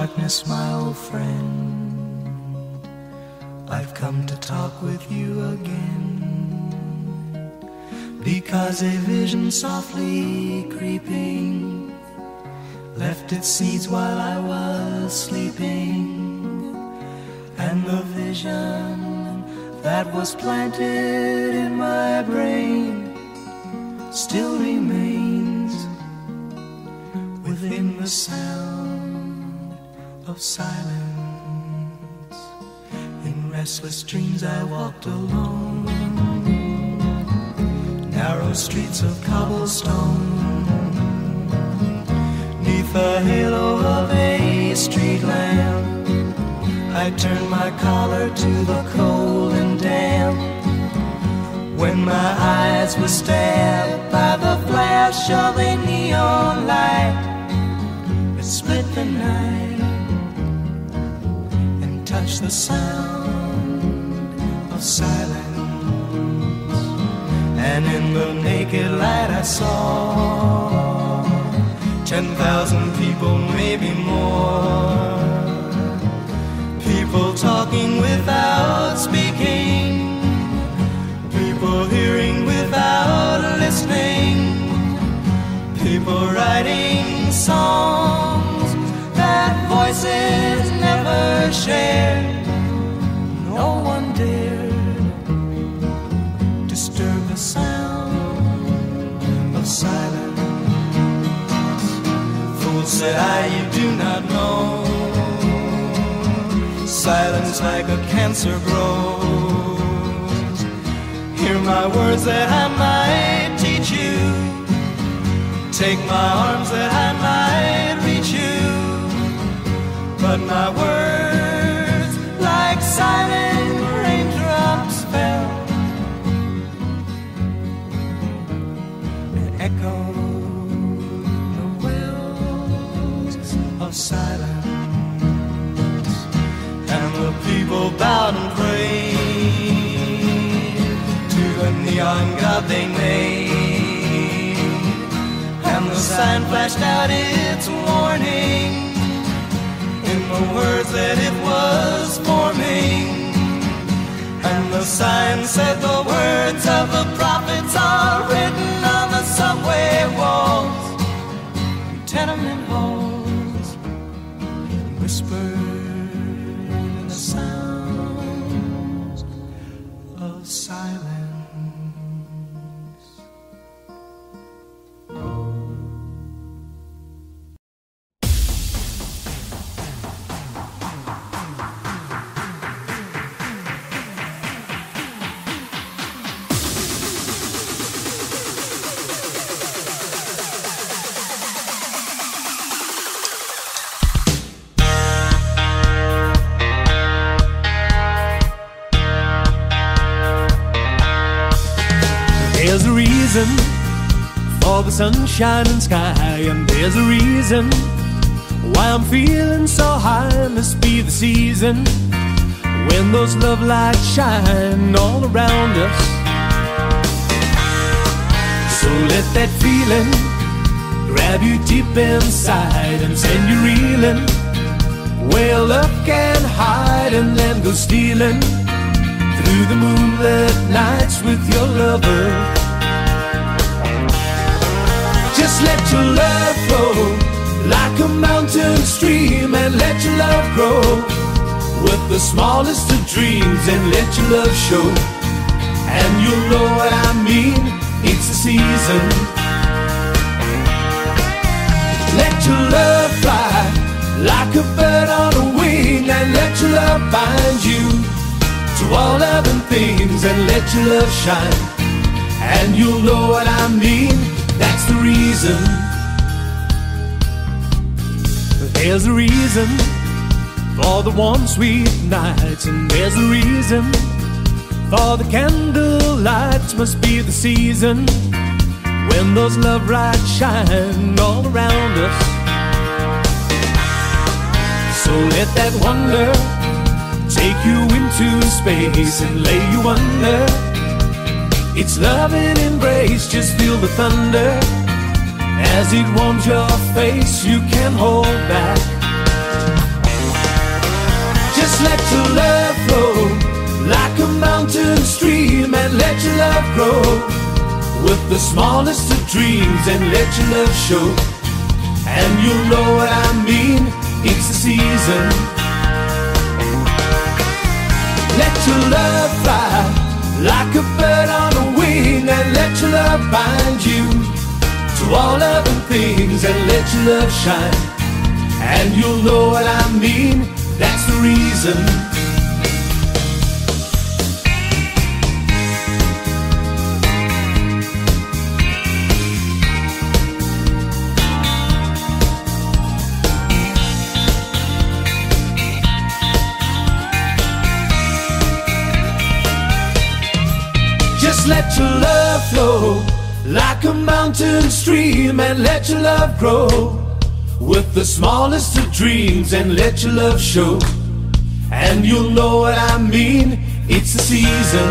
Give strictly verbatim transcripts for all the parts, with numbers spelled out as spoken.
darkness, my old friend, I've come to talk with you again, because a vision softly creeping left its seeds while I was sleeping, and the vision that was planted in my brain still remains within the sound of silence. In restless dreams I walked alone, narrow streets of cobblestone, neath the halo of a street lamp. I turned my collar to the cold and damp, when my eyes were stabbed by the flash of a neon light that split the night and touched the sound of silence. And in the naked light I saw ten thousand people, maybe more, people talking without speaking, people hearing without listening, people writing songs that voices never shared. No one dared disturb the sound of silence. Fools, said I, you do not know, silence like a cancer grows. Hear my words that I might teach you, take my arms that I might reach you, but my words like silent raindrops fell and echoed the wells of silence. And the people bowed and prayed to the neon god they made, and the sign flashed out its warning in the words that it was forming. And the sign said the words of the prophets are written on the subway walls and tenement halls, whispered in the sounds of silence. There's a reason for the sunshine and sky, and there's a reason why I'm feeling so high. Must be the season when those love lights shine all around us. So let that feeling grab you deep inside and send you reeling where love can hide, and then go stealing through the moonlit nights with your lover. Just let your love flow like a mountain stream, and let your love grow with the smallest of dreams, and let your love show, and you'll know what I mean. It's the season. Let your love fly like a bird on a wing, and let your love bind you to all loving things, and let your love shine, and you'll know what I mean. That's the reason. There's a reason for the warm sweet nights, and there's a reason for the candle lights. Must be the season when those love lights shine all around us. So let that wonder take you into space and lay you under its loving embrace. Just feel the thunder as it warms your face. You can't hold back. Just let your love flow like a mountain stream, and let your love grow with the smallest of dreams, and let your love show. And you'll know what I mean, it's the season. Let your love fly like a bird on a wing, and let your love bind you to all other things, and let your love shine. And you'll know what I mean, that's the reason. Just let your love flow like a mountain stream, and let your love grow with the smallest of dreams, and let your love show. And you'll know what I mean, it's the season.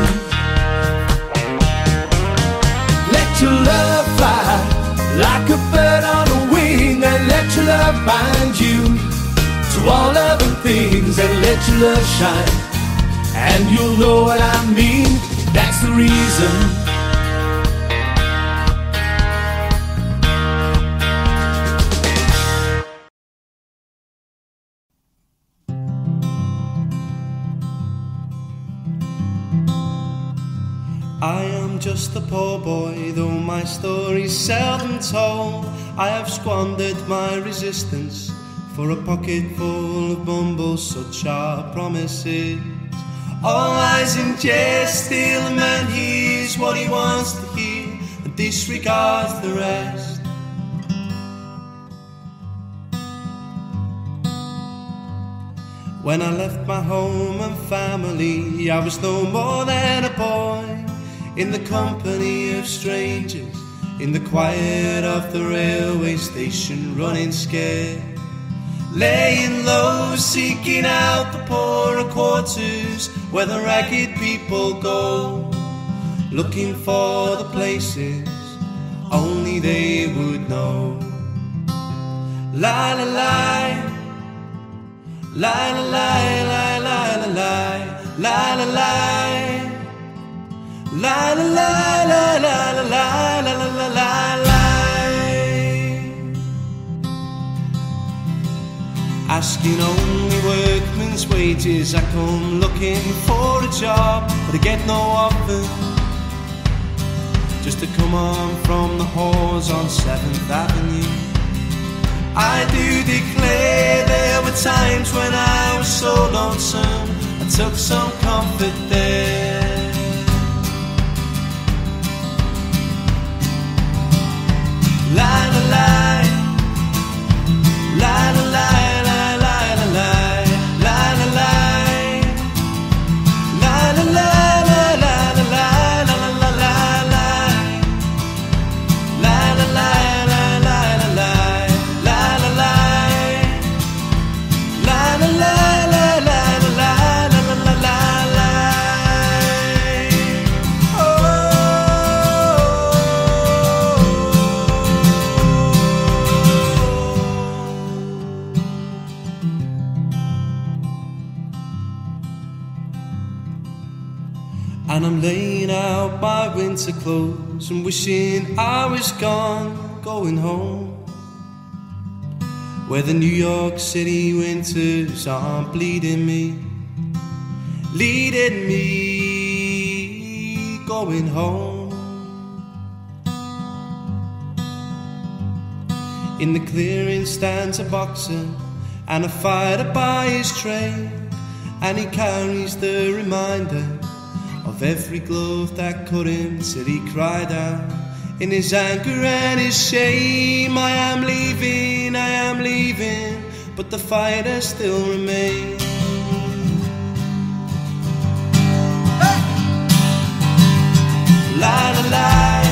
Let your love fly like a bird on a wing, and let your love bind you to all other things, and let your love shine. And you'll know what I mean, that's the reason. I am just a poor boy, though my story's seldom told. I have squandered my resistance for a pocket full of bumbles, such are promises. All lies in jest, still a man hears what he wants to hear and disregards the rest. When I left my home and family, I was no more than a boy, in the company of strangers, in the quiet of the railway station, running scared, laying low, seeking out the poorer quarters where the ragged people go, looking for the places only they would know. La la la, la la la, la la la la, la la la. La la la la la la la la la la la. Asking only workmen's wages, I come looking for a job, but I get no offer. Just to come on from the halls on seventh Avenue. I do declare there were times when I was so lonesome, I took some comfort there. La la la, la la la, la la la la, la la la, la la la, la la la, la la la la, la la la, la la la la, la la la, la la la, la la la, la la la. And I'm laying out my winter clothes and wishing I was gone, going home, where the New York City winters aren't bleeding me, leading me, going home. In the clearing stands a boxer and a fighter by his trade, and he carries the reminder of every glove that cut him till he cried out in his anger and his shame, I am leaving, I am leaving, but the fighter still remains. Hey! La la la,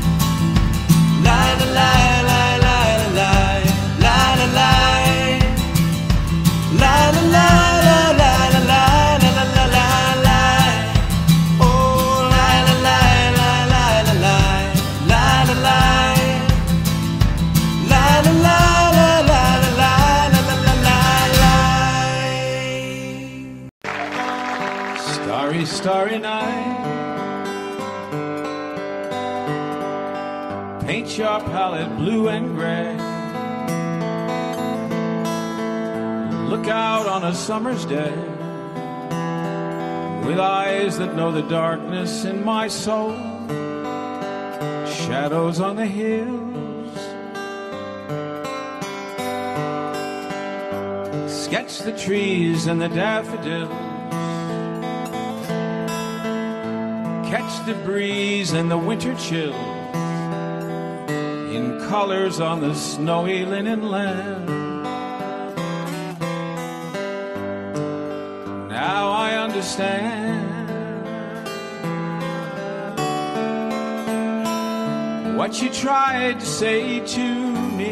la la la, la la la la, la la la, la la la. La la la la la la la la la. Starry, starry night, paint your palette blue and gray. Look out on a summer's day with eyes that know the darkness in my soul. Shadows on the hills, sketch the trees and the daffodils, catch the breeze and the winter chill in colors on the snowy linen land. Now I understand what you tried to say to me,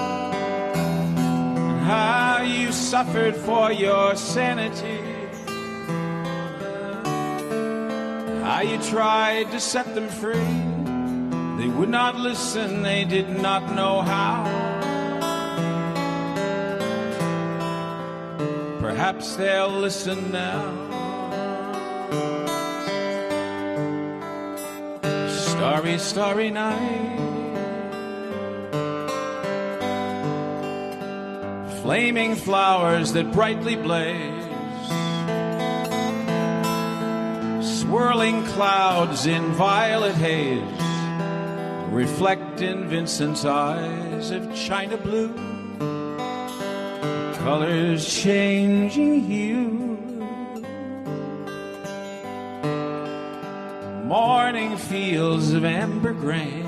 and how you suffered for your sanity, how you tried to set them free. They would not listen, they did not know how. Perhaps they'll listen now. Starry, starry night, flaming flowers that brightly blaze, swirling clouds in violet haze, reflect in Vincent's eyes of china blue, colors changing hue. Morning fields of amber grain,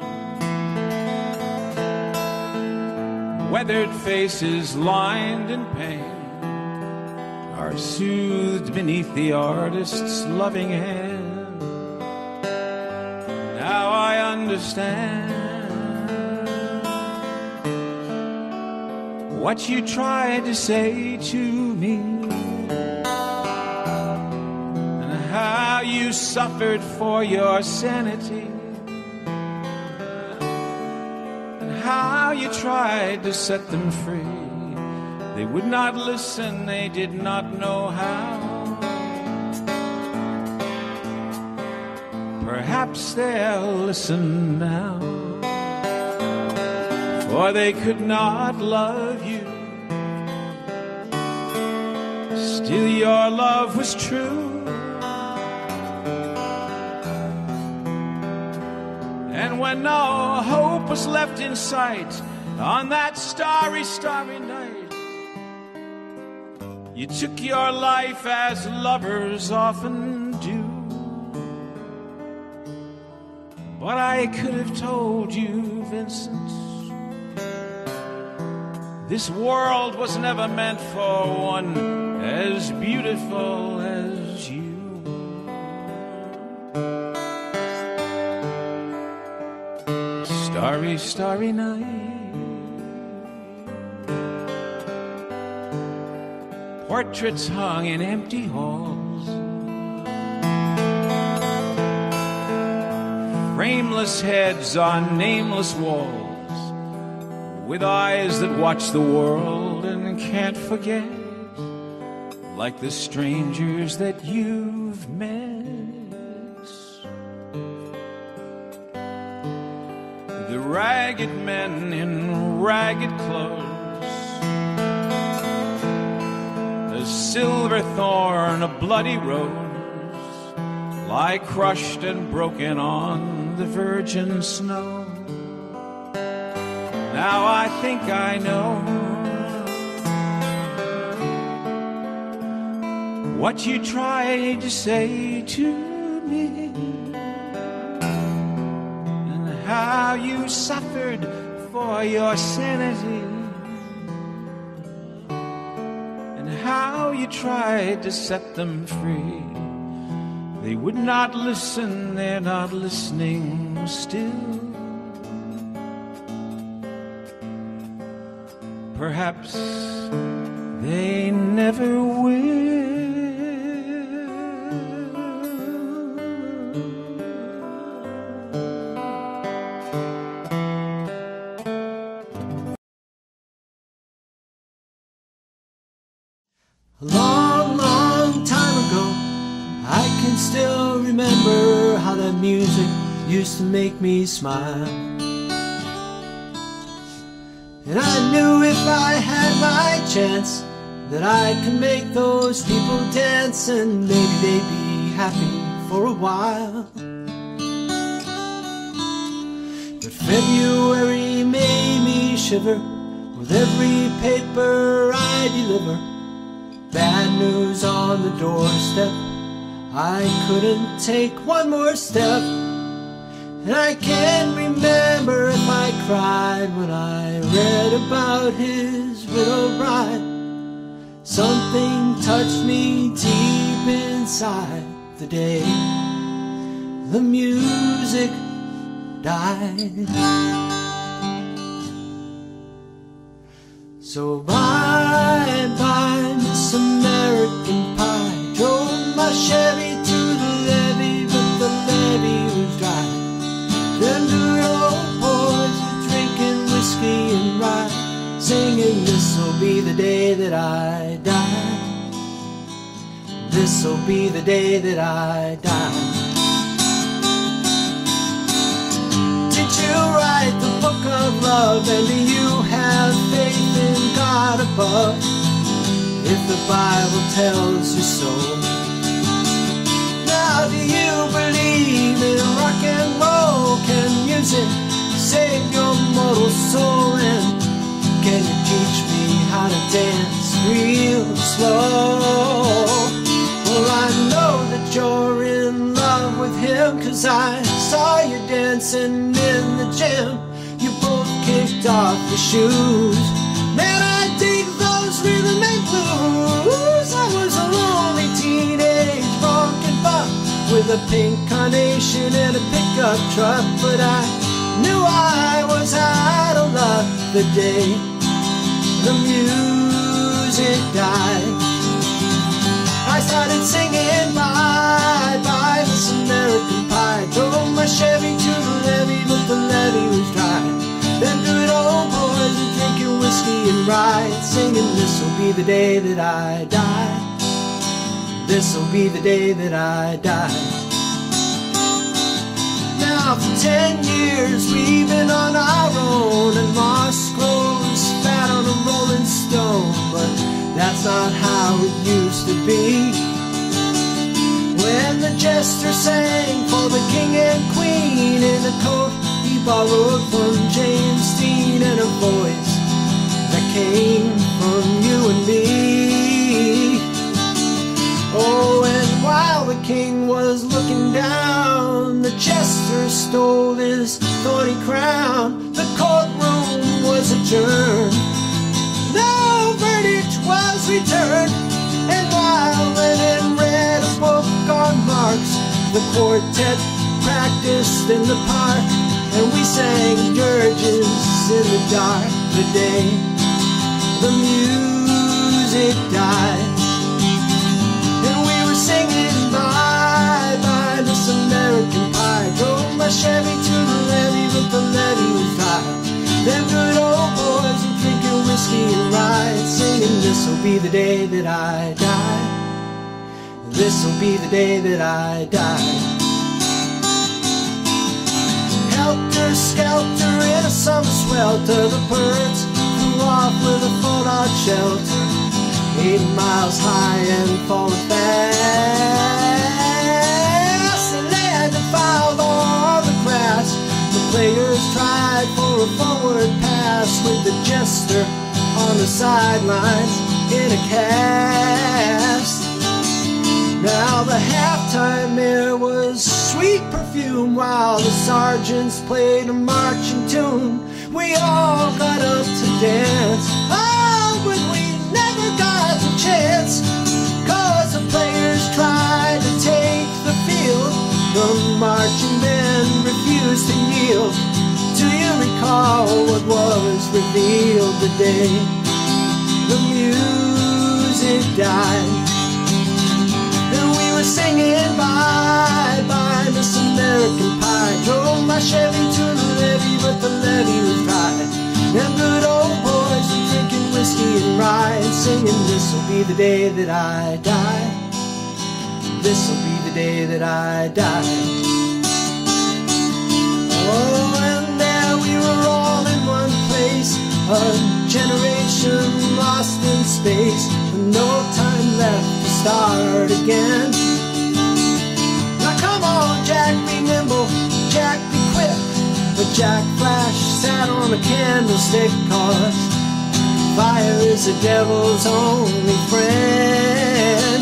weathered faces lined in pain are soothed beneath the artist's loving hand. Now I understand what you tried to say to me, how you suffered for your sanity, and how you tried to set them free. They would not listen, they did not know how. Perhaps they'll listen now, for they could not love you. Still your love was true, and when no hope was left in sight on that starry, starry night, you took your life as lovers often do. But I could have told you, Vincent, this world was never meant for one as beautiful as you. Starry, starry night, portraits hung in empty halls, frameless heads on nameless walls, with eyes that watch the world and can't forget, like the strangers that you've met. The ragged men in ragged clothes, a silver thorn, a bloody rose, lie crushed and broken on the virgin snow. Now I think I know what you tried to say to me, and how you suffered for your sanity, and how you tried to set them free. They would not listen, they're not listening still. Perhaps they never will. A long, long time ago, I music used to make me smile. And I knew if I had my chance that I could make those people dance, and maybe they'd be happy for a while. But February made me shiver with every paper I deliver. Bad news on the doorstep, I couldn't take one more step. And I can't remember if I cried when I read about his widowed bride. Something touched me deep inside the day the music died. So bye bye Miss American Pie. Drove my Chevy to the levee, but the levee was dry. Them good old boys were drinking whiskey and rye, singing this'll be the day that I die. This'll be the day that I die. Did you write the book of love, and do you have faith in God above? If the Bible tells you so. Now do you believe in rock and roll? Can music save your mortal soul? And can you teach me how to dance real slow? Well, I know that you're in love with him, 'cause I saw you dancing in the gym. You both kicked off your shoes. Man, I dig those rhythm and blues. I was a lonely teenage honkin' buck with a pink carnation and a pickup truck, but I knew I was out of luck the day the music died. I started singing bye bye Miss American Pie. Drove my Chevy to the levee, but the levee was dry. Them good old boys were drinking whiskey and rye, singing this'll be the day that I die. This'll be the day that I die. Now for ten years we've been on our own, and moss grows fat on a rolling stone, but that's not how it used to be. When the jester sang for the king and queen in a coat he borrowed from James Dean, and a voice that came from you and me. Oh, and while the king was looking down, the jester stole his thorny crown. The courtroom was adjourned, no verdict was returned, and while Lennon read a book on Marx, the quartet practiced in the park, and we sang dirges in the dark the day the music died. And we were singing bye bye Miss American Pie. Drove my Chevy to the levee, but the levee was dry. Them good old boys were drinking whiskey and rye, singing this'll be the day that I die. This'll be the day that I die. Helter skelter in a summer swelter, the birds flew off with a fallout shelter, eight miles high and falling fast. The land defiled all the grass. The players tried for a forward pass, with the jester on the sidelines in a cast. Now the halftime air was sweet perfume, while the sergeants played a marching tune. We all got up to dance, oh, but we never got the chance, 'cause the players tried to take the field. The marching band refused to yield. Do you recall what was revealed the day the music died? And we were singing bye bye Miss American Pie. Drove my Chevy to the levee, but the levee was dry. Them good old boys were drinking whiskey and rye, singing this'll be the day that I die. This'll be the day that I die. Oh, and there we were all in one place, a generation lost in space, and no time left to start again. Now come on, Jack, be nimble, Jack, be quick. But Jack Flash sat on a candlestick, 'cause fire is the devil's only friend.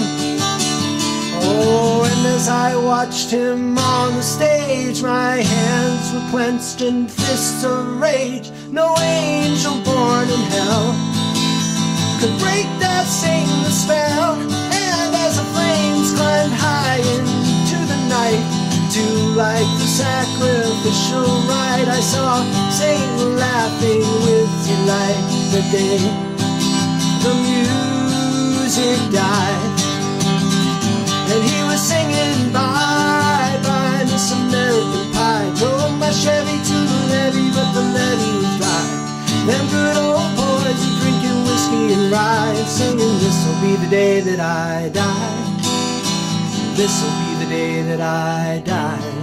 Oh, and as I watched him on the stage, my hands were clenched in fists of rage. No angel born in hell could break that Satan spell. And as the flames climbed high into the night to light the sacrificial rite, I saw Satan laughing with delight the day the music died. And he was singing bye bye Miss American Pie. Drove my Chevy to the levee, but the levee was dry. Them good old boys are drinking whiskey and rye, and singing, this'll be the day that I die. This'll be the day that I die.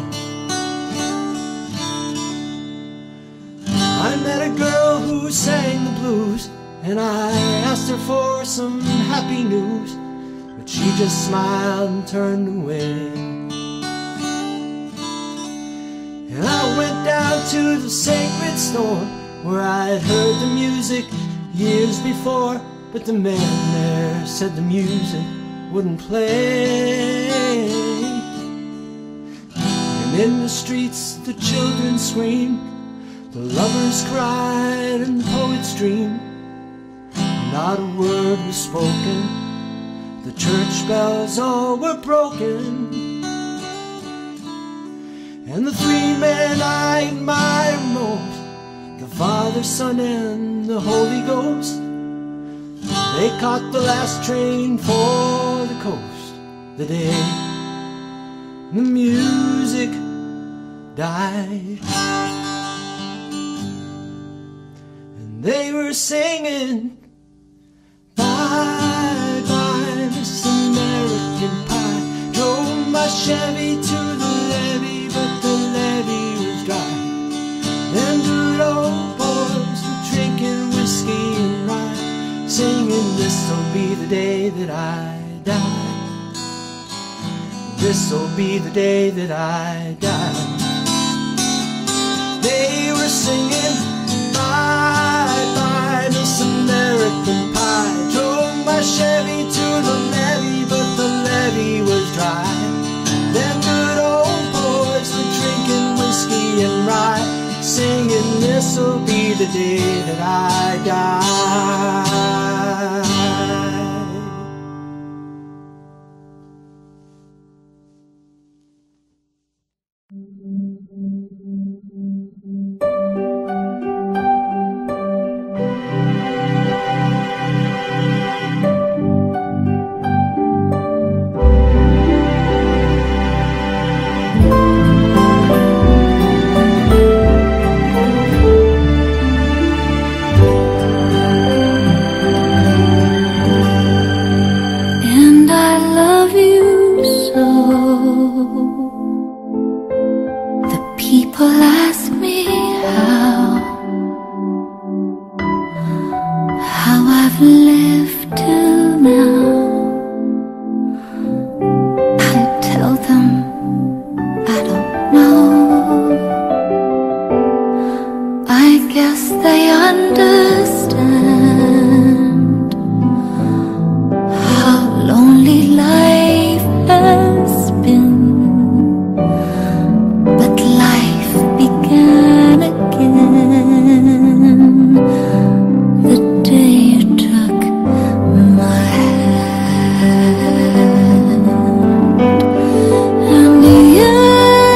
I met a girl who sang the blues, and I asked her for some happy news, but she just smiled and turned away. And I went down to the sacred store where I'd heard the music years before, but the man there said the music wouldn't play. And in the streets the children screamed, the lovers cried, and the poets dreamed. Not a word was spoken, the church bells all were broken. And the three men I admire most, the Father, Son, and the Holy Ghost, they caught the last train for the coast the day the music died. And they were singing bye bye Miss American Pie. Drove my Chevy to the levee, but the levee was dry. Them good old boys were drinking whiskey and rye, singing, this'll be the day that I die. This'll be the day that I die. They were singing bye bye Miss American Pie. Drove my Chevy to the levee, but the levee was dry. Them good old boys were drinking whiskey and rye, singing, this'll be the day that I die.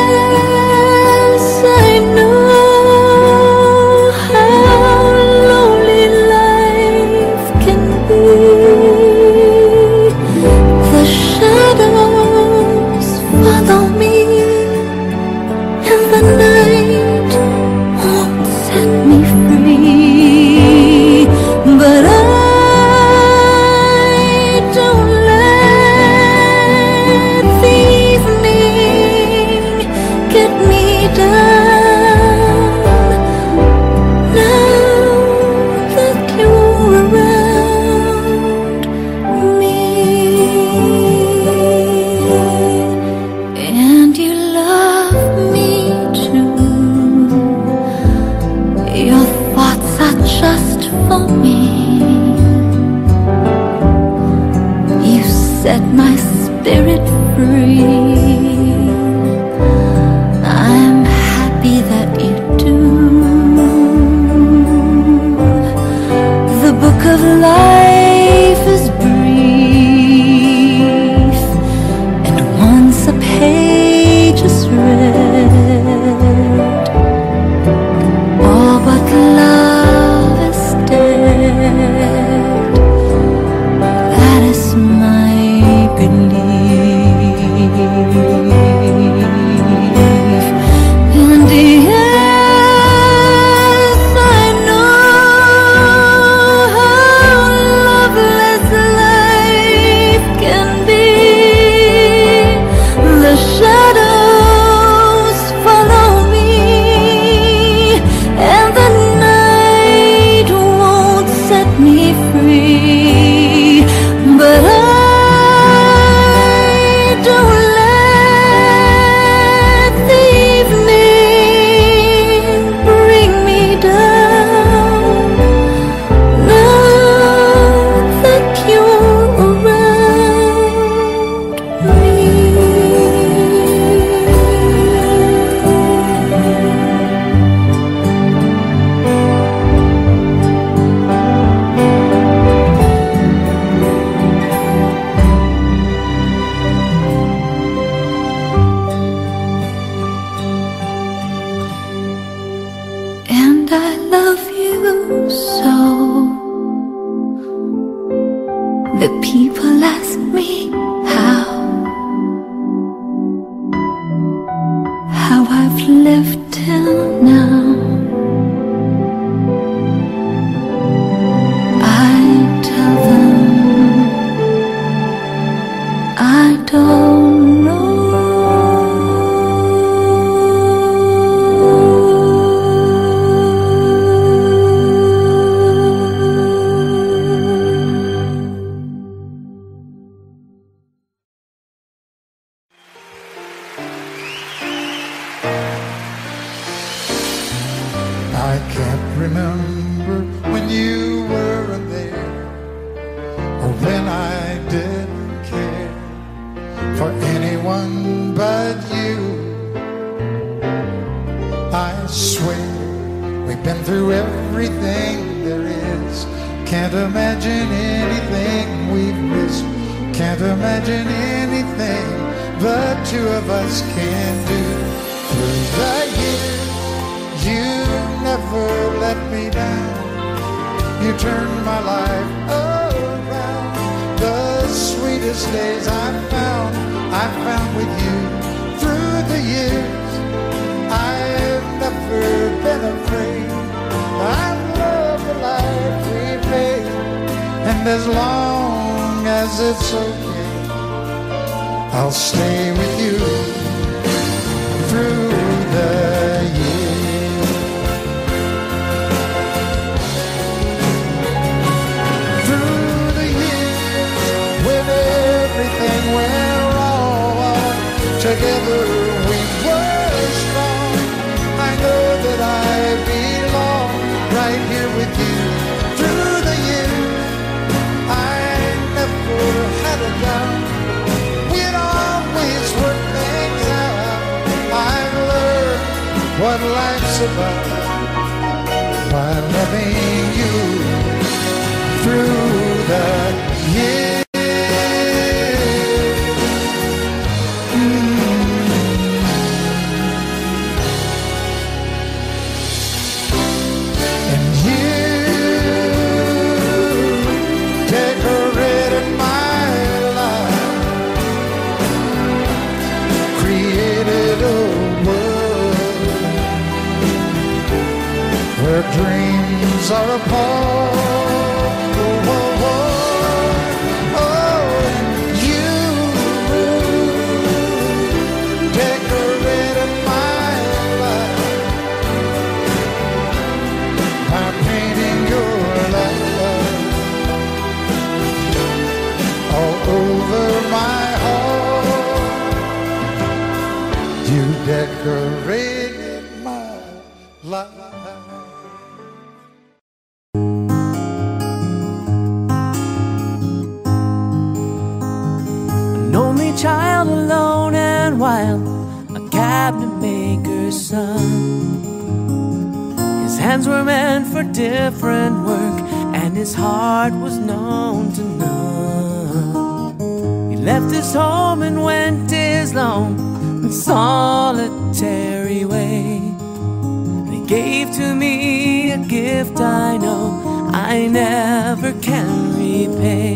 Lonely for me. You set my spirit free. I'm happy that you do. The book of life is brief, and once a page is read, all but love is dead. That is my belief. And yes, I know how loveless life can be. The shadows follow me, and the night won't set me free. But I don't let the evening bring me down. Now that you're around me. And I love you so. The people ask me how, how I've lived till now. I tell them I don't know. I can't remember when you weren't there, or when I didn't care for anyone but you. I swear we've been through everything there is. Can't imagine anything we've missed. Can't imagine anything the two of us can do. Through the years, you never let me down. You turned my life around. The sweetest days I found, I found with you. Through the years, I've never been afraid. I love the life we made, and as long as it's okay, I'll stay with you through the years. Through the years, when everything went wrong, together we were strong. I know that I belong right here with you. Through the years, I never had a doubt. We'd always work things out. I've learned what life's about by loving you through the years. And you decorated my life, created a world where dreams are apart. Oh, oh, oh, oh, you decorated my life by painting your love all over my heart. You decorated my life. cabinet maker's son. His hands were meant for different work, and his heart was known to none. He left his home and went his lone and solitary way. He gave to me a gift I know I never can repay.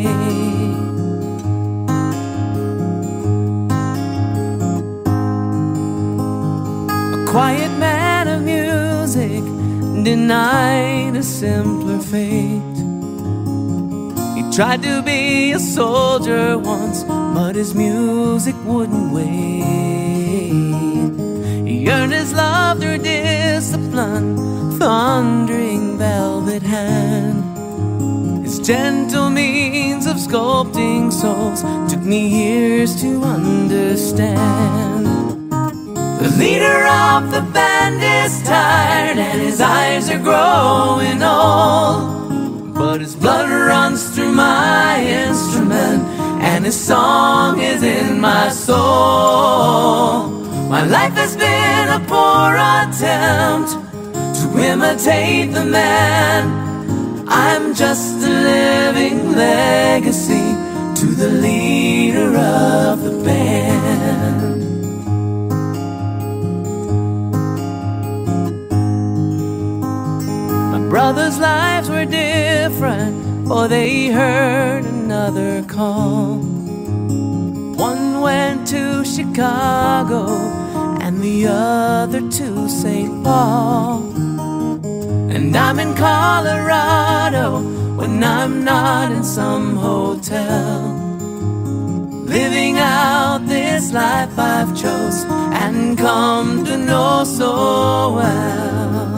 A quiet man of music, denied a simpler fate. He tried to be a soldier once, but his music wouldn't wait. He earned his love through discipline, thundering velvet hand. His gentle means of sculpting souls took me years to understand. The leader of the band is tired and his eyes are growing old, but his blood runs through my instrument and his song is in my soul. My life has been a poor attempt to imitate the man. I'm just a living legacy to the leader of the band. My brothers' lives were different, for they heard another call. One went to Chicago and the other to Saint Paul. And I'm in Colorado when I'm not in some hotel, living out this life I've chose and come to know so well.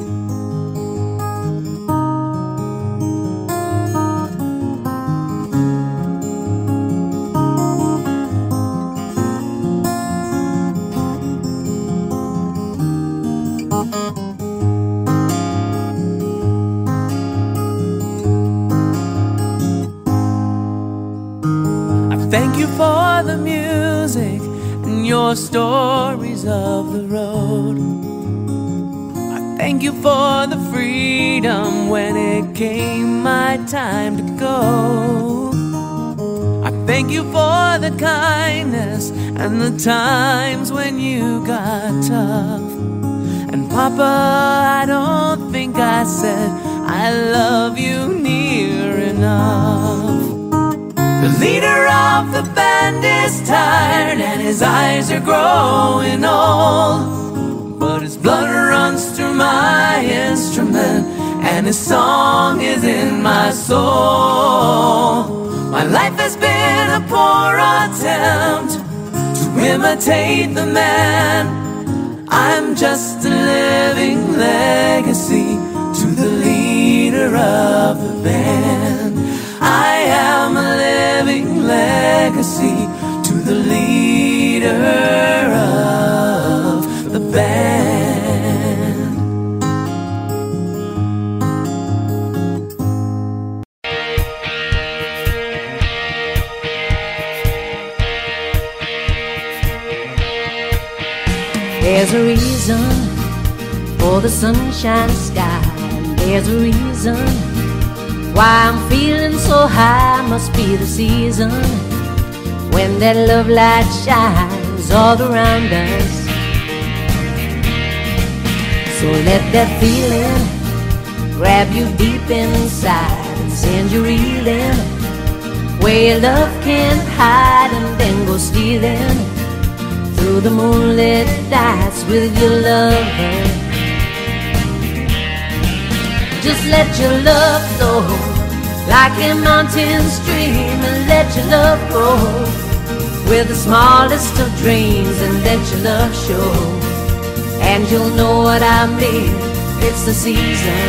Thank you for the music and your stories of the road. I thank you for the freedom when it came my time to go. I thank you for the kindness and the times when you got tough. And Papa, I don't think I said I love you near enough. The leader of the band is tired and his eyes are growing old, but his blood runs through my instrument and his song is in my soul. My life has been a poor attempt to imitate the man. I'm just a living legacy to the leader of the band. I am a living legacy to the leader of the band. There's a reason for the sunshine sky. There's a reason why I'm feeling so high. Must be the season when that love light shines all around us. So let that feeling grab you deep inside and send you reeling where your love can't hide, and then go stealing through the moonlit nights with your lover. Just let your love flow like a mountain stream, and let your love grow with the smallest of dreams, and let your love show, and you'll know what I mean. It's the season.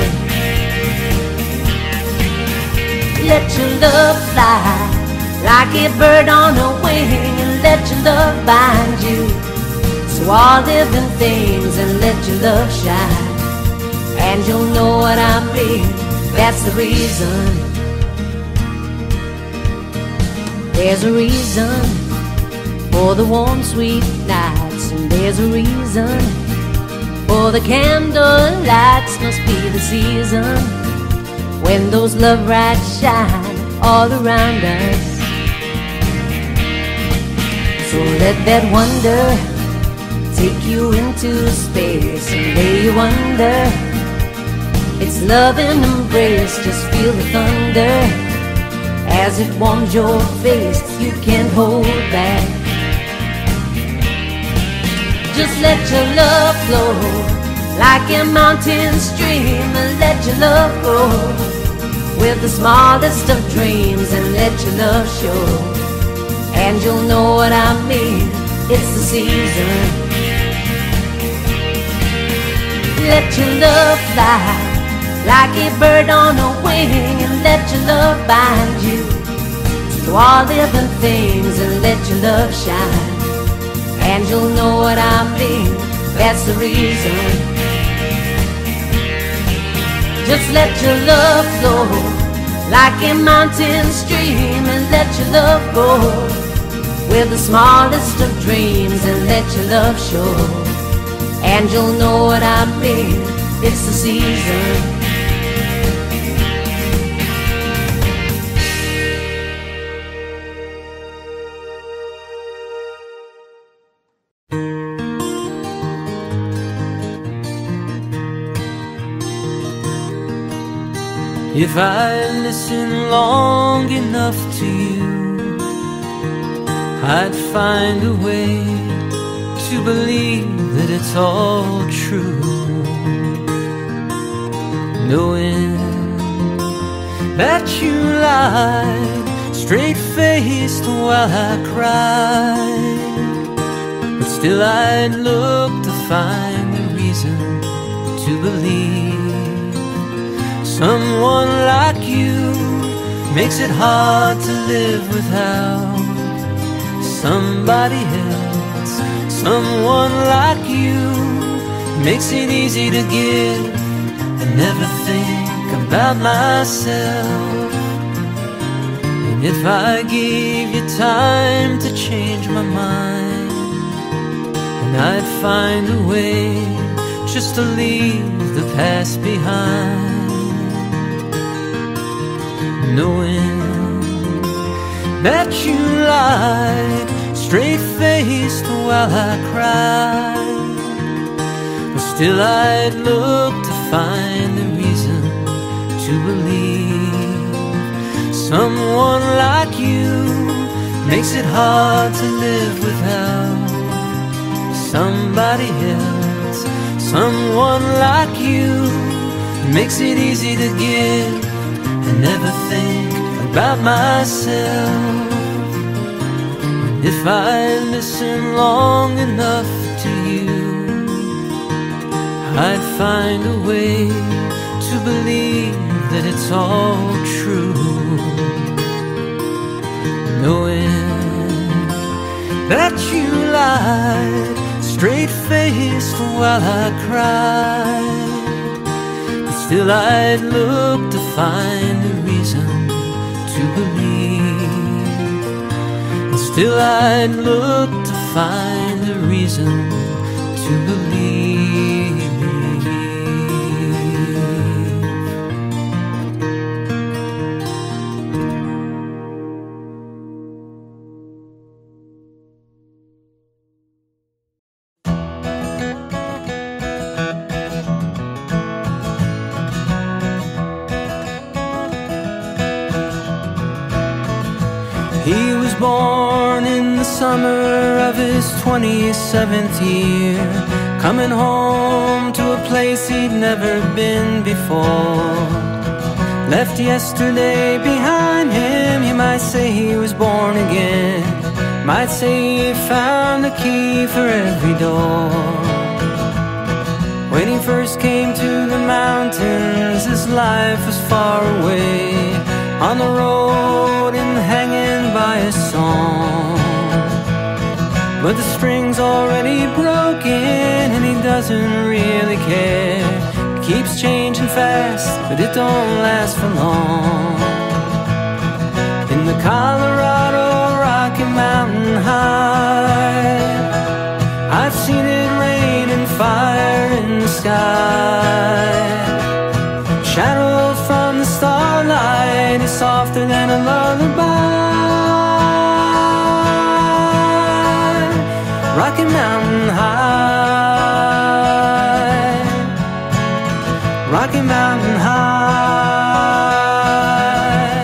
Let your love fly like a bird on a wing, and let your love bind you to all living things, and let your love shine, and you'll know what I mean. That's the reason. There's a reason for the warm, sweet night. lights, and there's a reason. For the candle lights must be the season when those love lights shine all around us. So let that wonder take you into space and lay you under. It's love and embrace, just feel the thunder as it warms your face. You can't hold back. Just let your love flow like a mountain stream, and let your love grow with the smallest of dreams, and let your love show. And you'll know what I mean, it's the season. Let your love fly like a bird on a wing, and let your love bind you to all living things, and let your love shine. And you'll know what I mean, that's the reason. Just let your love flow like a mountain stream, and let your love go with the smallest of dreams, and let your love show. And you'll know what I mean, it's the season. If I listen long enough to you, I'd find a way to believe that it's all true. Knowing that you lied straight-faced while I cried, but still I'd look to find a reason to believe. Someone like you makes it hard to live without somebody else. Someone like you makes it easy to give and never think about myself. And if I gave you time to change my mind, and I'd find a way just to leave the past behind. Knowing that you lied straight-faced while I cried, but still I'd look to find a reason to believe. Someone like you makes it hard to live without somebody else. Someone like you makes it easy to give and never think about myself. If I listen long enough to you, I'd find a way to believe that it's all true. Knowing that you lied straight-faced while I cried, but still I'd look to find a reason to believe, and still I'd look to find a reason to believe. He was born in the summer of his twenty-seventh year, coming home to a place he'd never been before. Left yesterday behind him, you might say he was born again. Might say he found a key for every door. When he first came to the mountains, his life was far away, on the road and hanging by a song. But the string's already broken and he doesn't really care. It keeps changing fast, but it don't last for long. In the Colorado Rocky Mountain High, I sky. Shadow from the starlight is softer than a lullaby. Rocky Mountain High, Rocky Mountain High.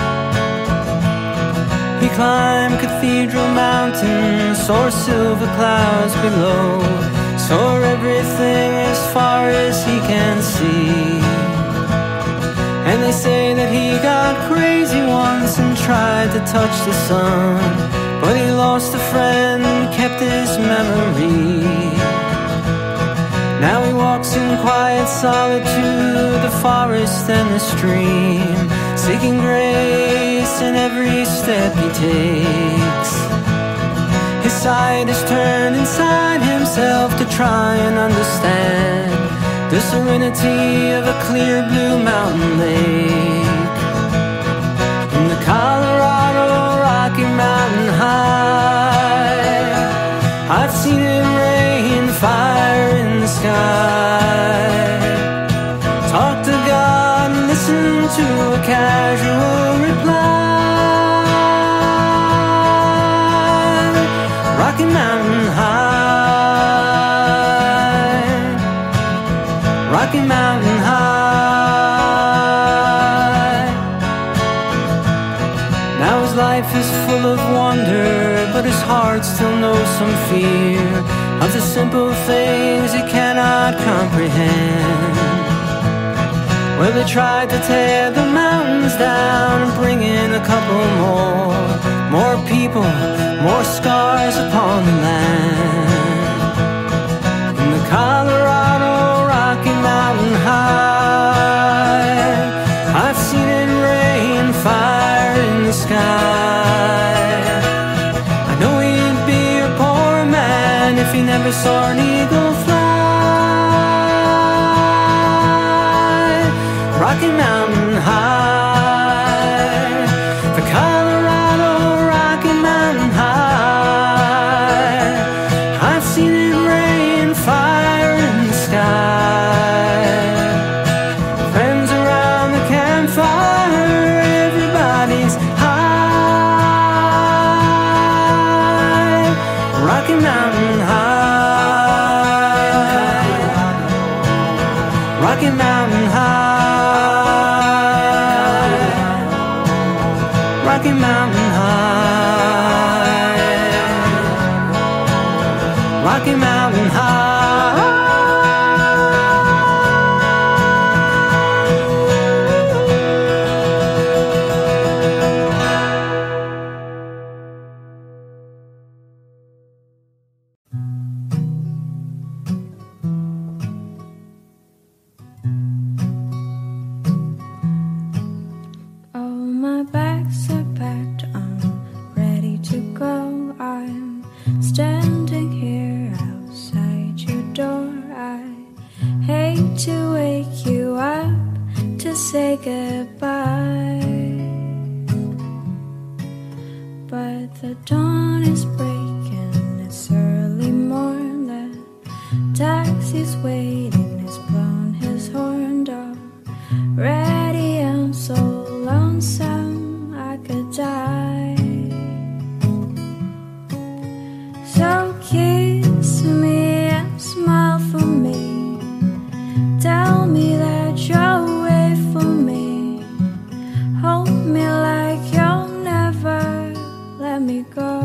He climbed Cathedral Mountain, saw silver clouds below, saw everything as far as he can see. And they say that he got crazy once and tried to touch the sun, but he lost a friend and kept his memory. Now he walks in quiet solitude, the forest and the stream, seeking grace in every step he takes. His sight is turned inside himself to try and understand the serenity of a clear blue mountain lake. In the Colorado Rocky Mountain High, I've seen it rain fire in the sky. Talk to God and listen to a casual reply. Rocky Mountain High, Rocky Mountain High. Now his life is full of wonder, but his heart still knows some fear of the simple things he cannot comprehend. Well, they tried to tear the mountains down and bring in a couple more, more people, more scars upon the land. In the Colorado Rocky Mountain High, I've seen it rain fire in the sky. I know he'd be a poor man if he never saw an eagle fly. Rocky Mountain High, the Colorado Rocky Mountain High, I've seen it rain fire in the sky. Friends around the campfire, everybody's high. Rocky Mountain High, Rocky Mountain High, Rocky Mountain High, Rocky Mountain High. Oh, my bags are packed, I'm ready to go. I'm standing here outside your door. I hate to wake you up to say goodbye, but the dawn is breaking, it's early morn. The taxi's waiting, he's blown his horn. Already I'm so lonesome I could die. So kiss me and smile for me, tell me that you're away from me, hold me like you'll never let me go.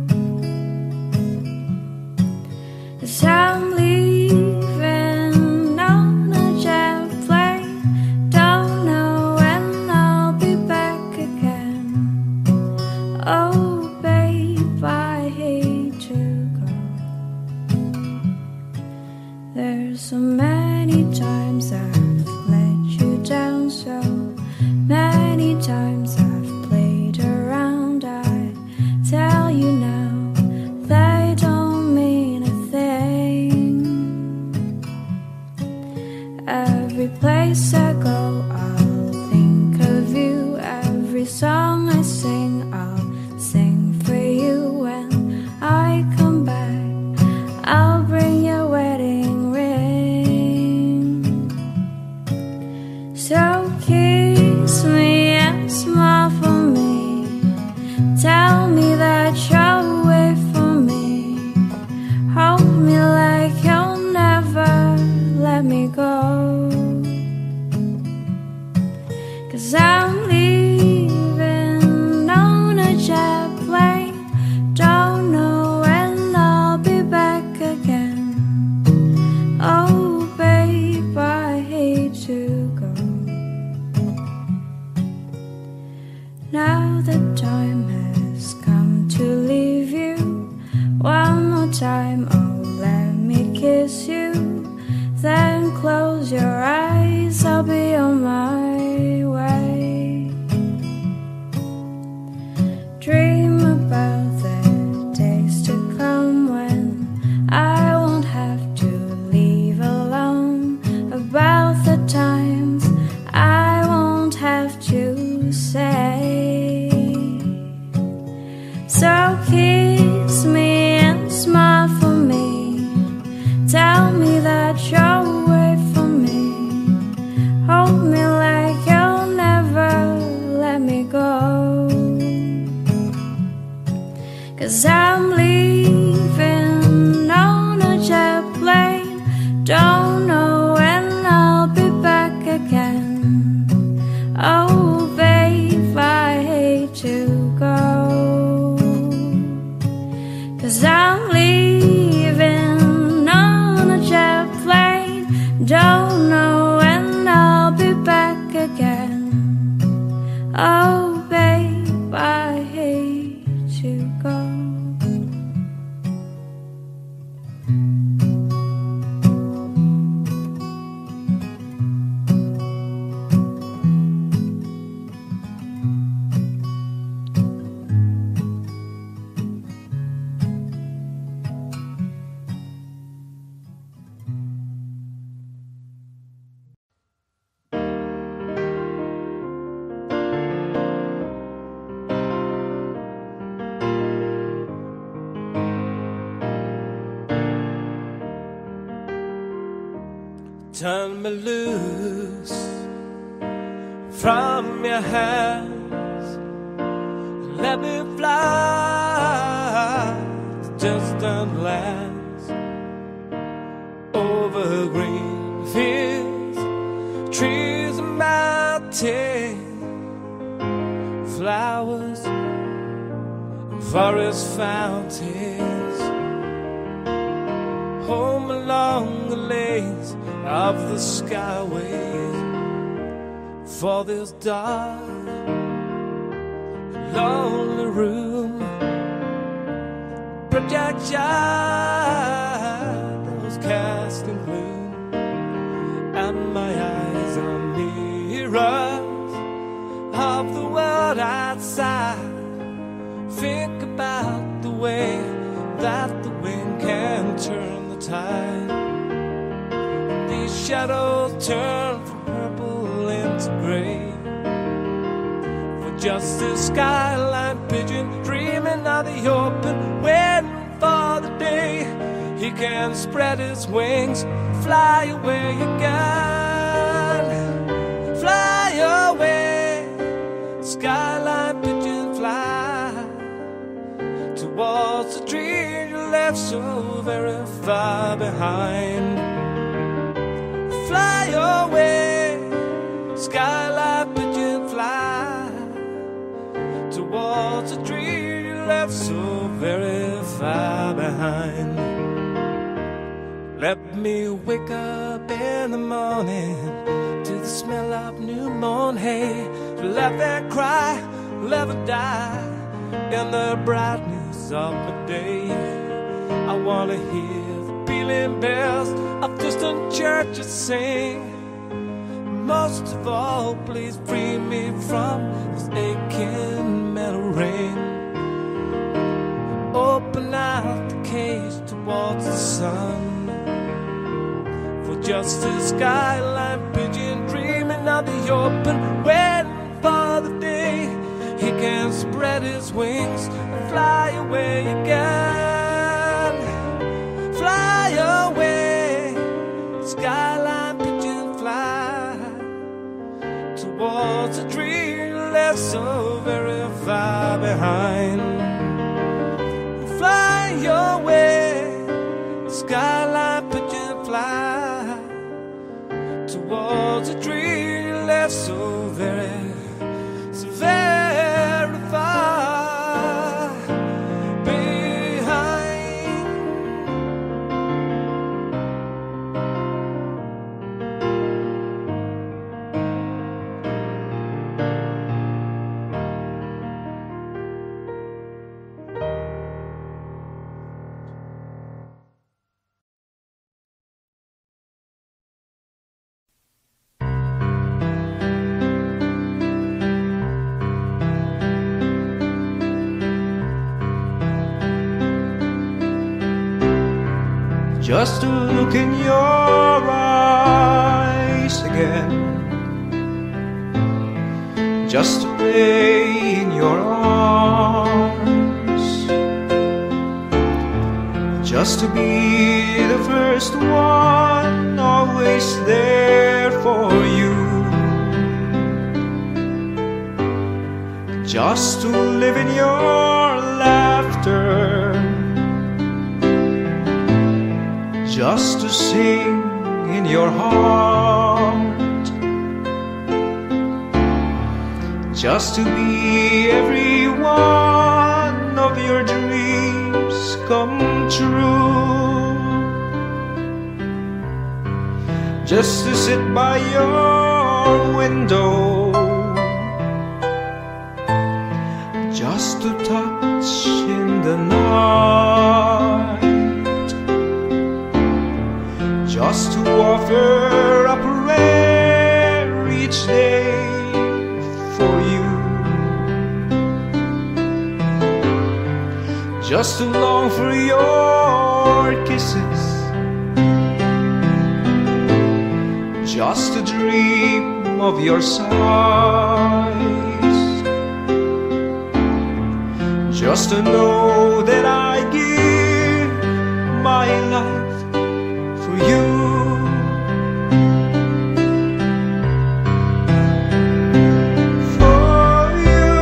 'Cause I'm leaving on a jet plane, don't know when I'll be back again. Oh babe, I hate to go. There's so many times I've let you down, so many times I've played around. I tell you now, they don't mean a thing. Every place I go, I'll think of you. Every song I sing, I'll sing for you. When I come back, I'll bring your wedding ring. Now the time has come to leave you. One more time, oh, let me kiss you. Then close your eyes, I'll be on my way. Dream about the days to come when I won't have to leave alone. About the times I won't have to say. So kiss me and smile for me. Tell me that you'll wait for me. Hold me like you'll never let me go. 'Cause I'm leaving on a jet plane. Don't know when I'll be back again. Oh babe, I hate to go. 'Cause I'm leaving on a jet plane. Don't know when I'll be back again. Oh babe, I hate to go. Turn me loose from your hands. Let me fly to distant lands, over green fields, trees and mountains, flowers and forest fountains. Home along the lanes of the skyways, for this dark, lonely room. Project shadows casting gloom, and my eyes are mirrors of the world outside. Think about the way that the wind can turn the tide. These shadows turn from purple into gray, for just this skyline pigeon dreaming of the open, waiting for the day he can spread his wings, fly away again. Fly away, skyline pigeon, fly towards the dream you left so very far behind. Fly away, skyline pigeon, fly towards a dream you left so very far behind. Let me wake up in the morning to the smell of new mown hay, to laugh and cry, live and die in the brightness of the day. I wanna hear the pealing bells of distant churches sing. Most of all, please free me from this aching metal ring. Open out the cage towards the sun, for just a skyline pigeon dreaming of the open, waiting for the day he can spread his wings and fly away again. Fly away, skyline pigeon, fly towards a dream left so very far behind. Fly away, skyline pigeon, fly towards a dream left so very, so very far behind. just to look in your eyes again, just to lay in your arms, just to be the first one, always there for you, just to live in your laughter, just to sing in your heart, just to be every one of your dreams come true, just to sit by your window, just to touch in the night, just to offer a prayer each day for you, just to long for your kisses, just to dream of your sighs, just to know that I give my life for you. For you,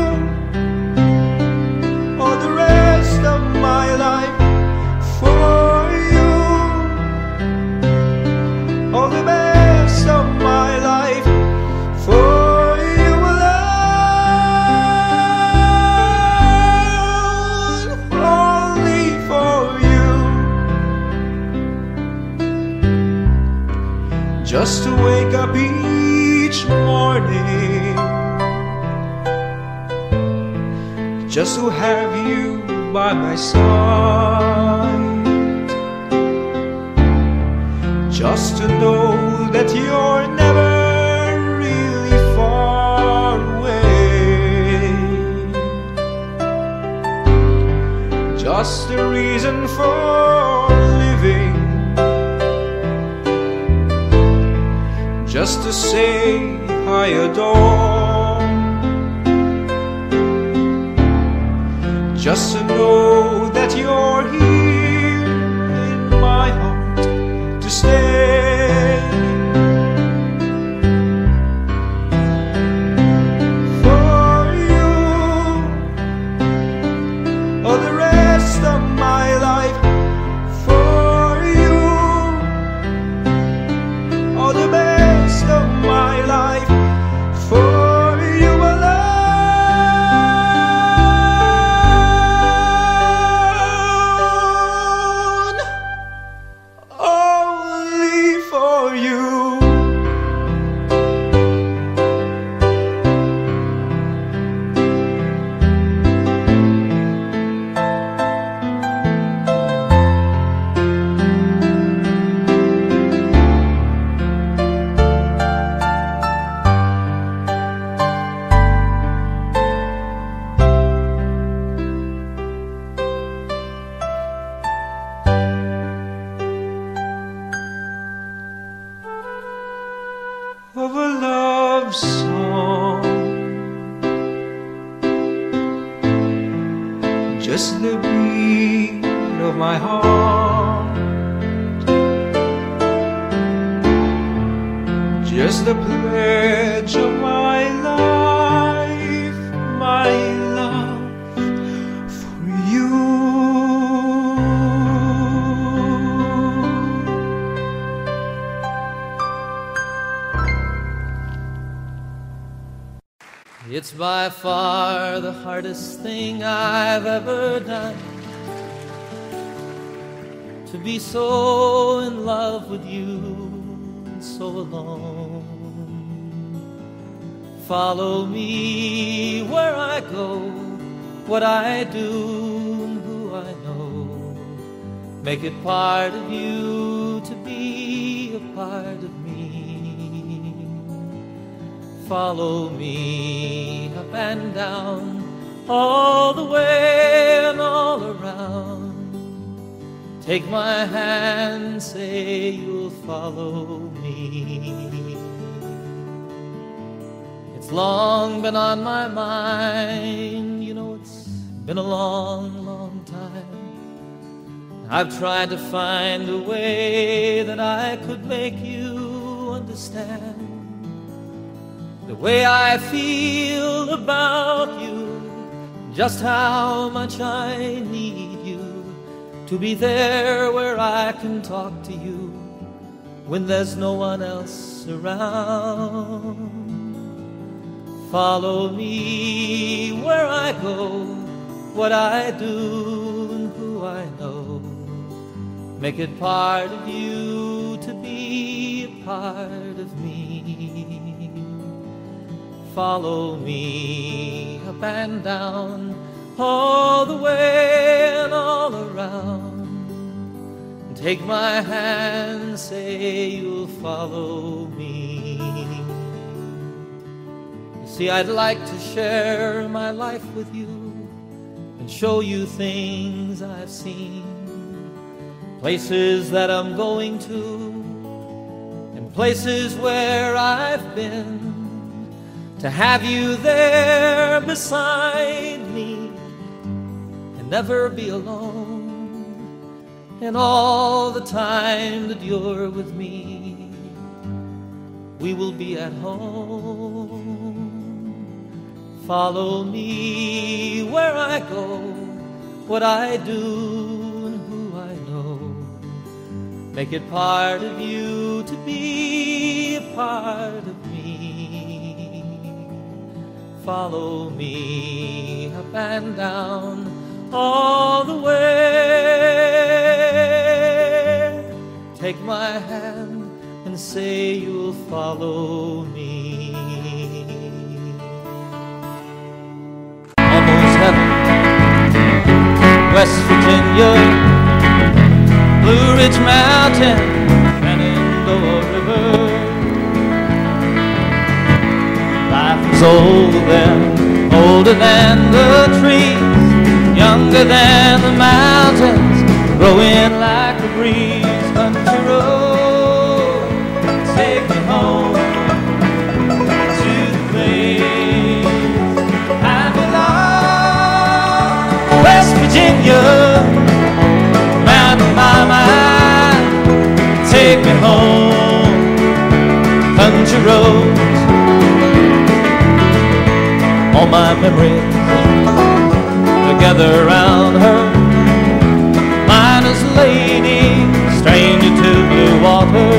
all the rest of my life. For you, all the best of my life. For you alone, only for you. Just to wake up each morning, just to have you by my side, just to know that you're never really far away, just a reason for living, just to say I adore, just to know that you're here in my heart to stay. For you, all the rest of my life. For you, all the best of my life. For you alone, only for you. Of a love song, just the beat of my heart, just the pledge of my life, my love for you. It's by far the hardest thing I've ever done, to be so in love with you and so alone. Follow me where I go, what I do and who I know. Make it part of you to be a part of me. Follow me up and down, all the way and all around. Take my hand, say you'll follow me. It's long been on my mind, you know it's been a long, long time. I've tried to find a way that I could make you understand the way I feel about you, just how much I need you to be there where I can talk to you when there's no one else around. Follow me where I go, what I do and who I know. Make it part of you to be a part of me. Follow me up and down, all the way and all around. Take my hand, say you'll follow me. You see, I'd like to share my life with you and show you things I've seen, places that I'm going to and places where I've been. To have you there beside me and never be alone, and all the time that you're with me, we will be at home. Follow me where I go, what I do and who I know. Make it part of you to be a part of me. Follow me up and down, all the way. Take my hand and say you'll follow me. Almost heaven, West Virginia, Blue Ridge Mountain, Shenandoah River. Life was old then, older than the trees, younger than the mountains, growing like a breeze. Country road, take me home to the place I belong. West Virginia, mountain mama, take me home. Country roads, all my memories together around her. Miner's lady, stranger to blue water,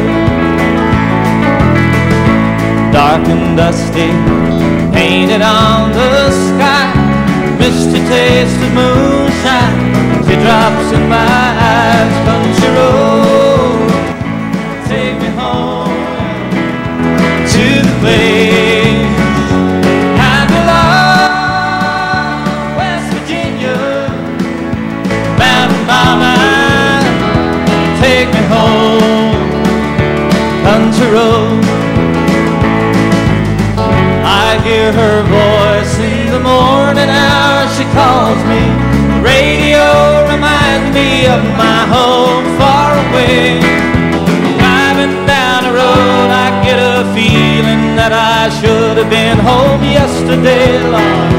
dark and dusty, painted on the sky. Misty taste of moonshine, teardrops in my eyes. Country road, take me home to the place I belong. West Virginia, mountain mama, take me home. Country road, I hear her voice in the morning hour. She calls me. Radio reminds me of my home far away. Driving down the road, I get a feeling that I should have been home yesterday, Lord,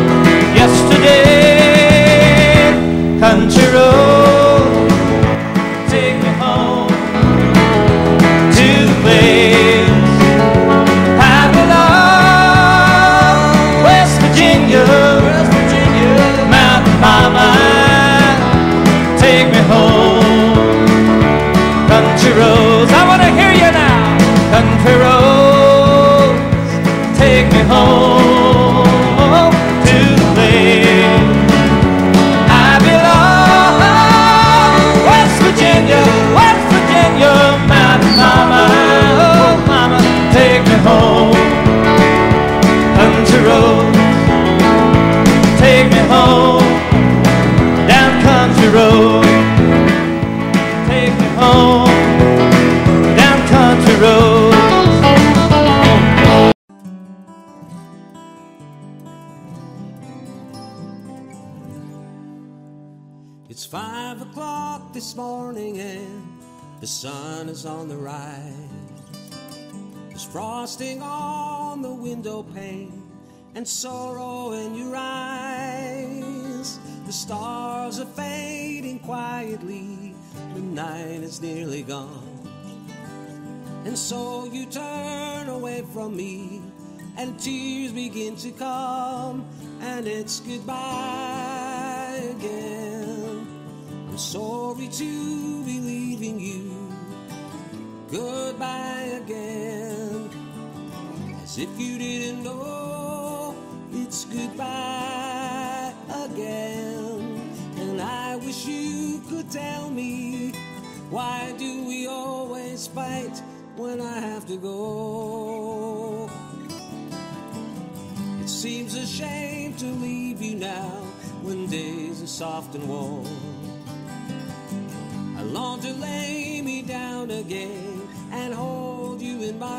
yesterday. Country road, take me home to the place I belong. West Virginia, West Virginia, mountain mama, take me home. Country roads, I want to hear you now. Country roads, take me home to the place I belong. West Virginia, West Virginia, mountain mama, oh mama, take me home. Country roads, It's five o'clock this morning and the sun is on the rise. There's frosting on the window pane and sorrow in your eyes. The stars are fading quietly, the night is nearly gone. And so you turn away from me and tears begin to come, and it's goodbye again. I'm sorry to be leaving you, goodbye again. As if you didn't know, it's goodbye again. And I wish you could tell me, why do we always fight when I have to go? It seems a shame to leave you now when days are soft and warm. I long to lay me down again and hold you in my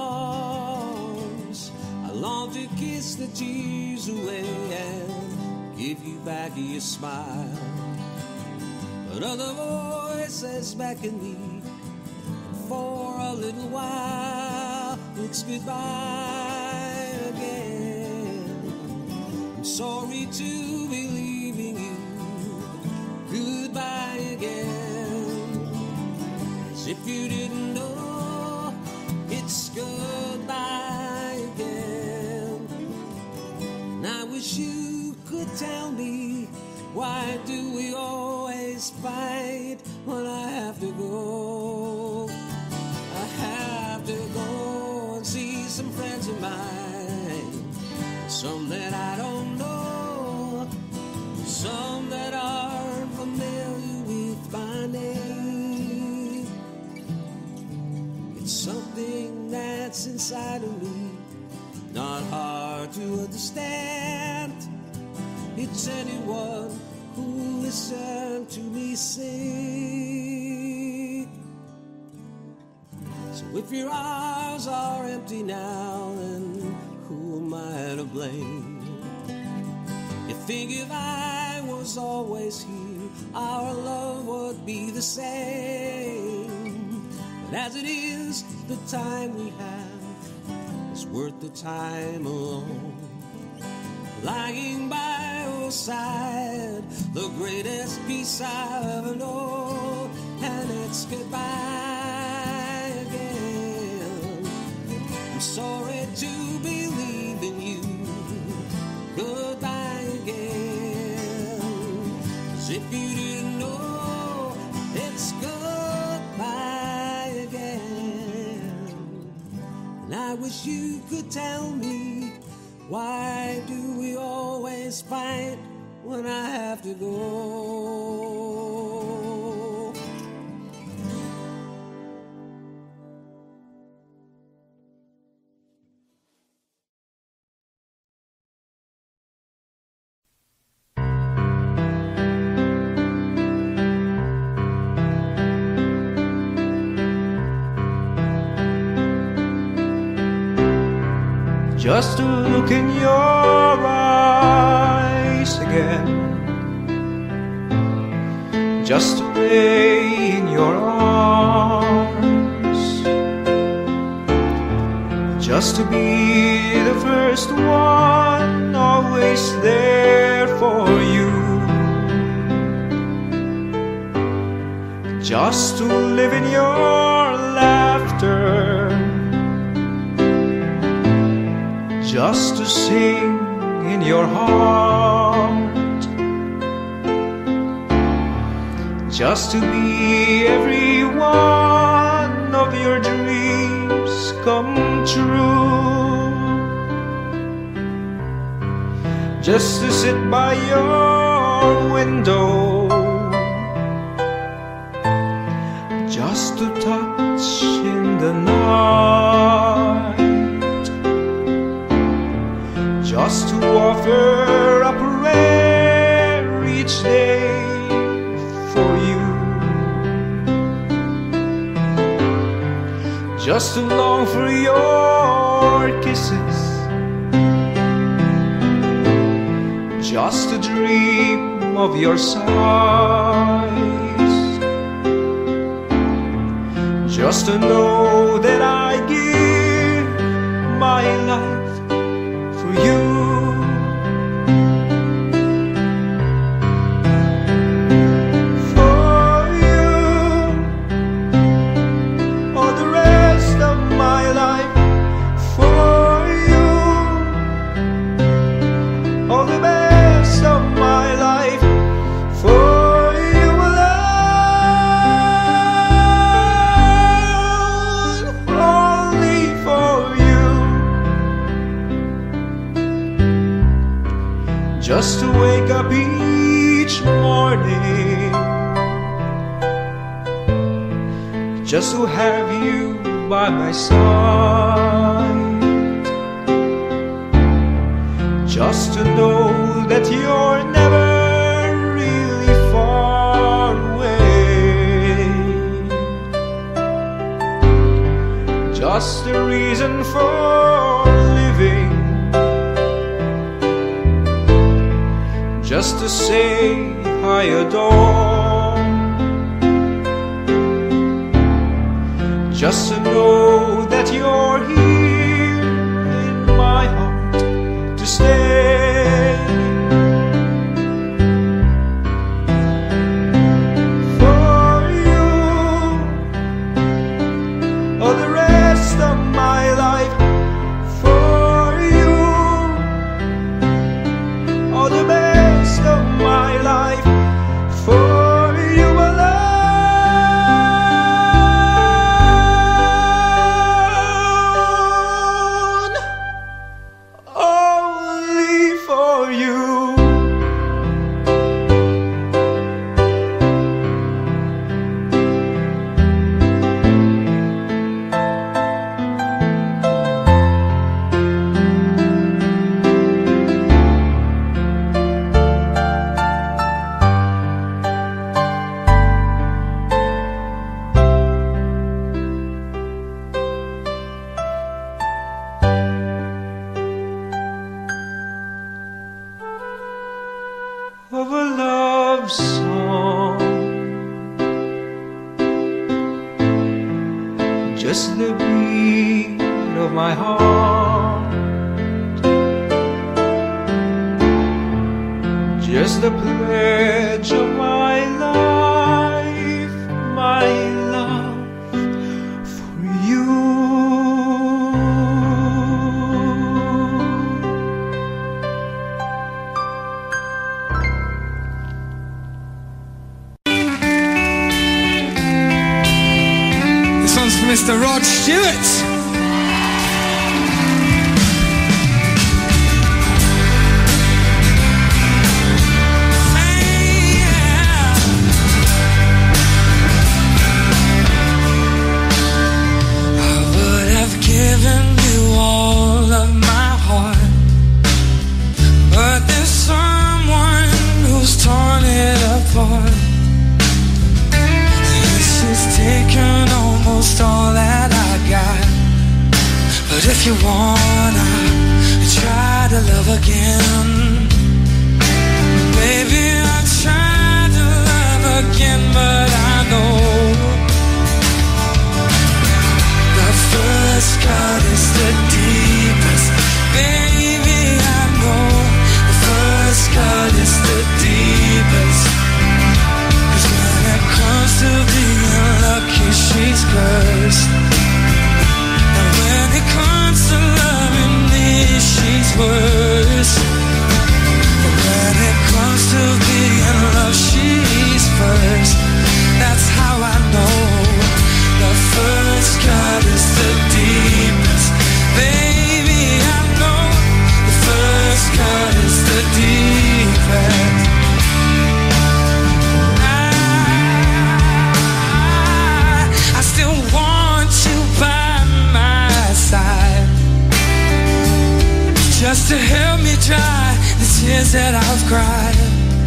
arms. I long to kiss the tears away and give you back your smile. But other voices beckon me, and for a little while it's goodbye again. I'm sorry to be leaving you, goodbye again. As if you didn't know, it's goodbye again. And I wish you could tell me, why do we always fight when I have to go? I have to go and see some friends of mine, some that I don't know, some that are familiar with my name. It's something that's inside of me, not hard to understand. It's anyone who listens to me sing. So if your eyes are empty now, then who am I to blame? You think if I was always here, our love would be the same. But as it is, the time we have is worth the time alone. Lying by your side, the greatest peace I've ever known, and it's goodbye again. I'm sorry to be leaving you, goodbye again. As if you didn't know, it's goodbye again. And I wish you could tell me, why do we always fight when I have to go? Just to look in your eyes again, just to lay in your arms, just to be the first one, always there for you, just to live in your laughter, just to sing in your heart, just to be every one of your dreams come true, just to sit by your window, just to touch in the night, just to offer a prayer each day for you, just to long for your kisses, just to dream of your sighs, just to know that I give my life for you. Just to wake up each morning, just to have you by my side, just to know that you're never really far away, just a reason for living, just to say I adore, just to know that you're here in my heart to stay. For you, all the rest of my life. For you, all the best of my life, for you alone, only for you. Of a love song, just the beat of my heart, just the pledge of my life, my love for you. Mister Rod Stewart. But if you wanna try to love again, baby, I'll try to love again. But I know the first cut is the deepest. Baby, I know the first cut is the deepest. 'Cause when it comes to being lucky, she's cursed. When it comes to loving me, she's worse. But when it comes to being loved, she's first. That's how I know the first cut is the deepest. Baby, I know the first cut is the deepest. I, I still want you by my side, just to help me dry the tears that I've cried.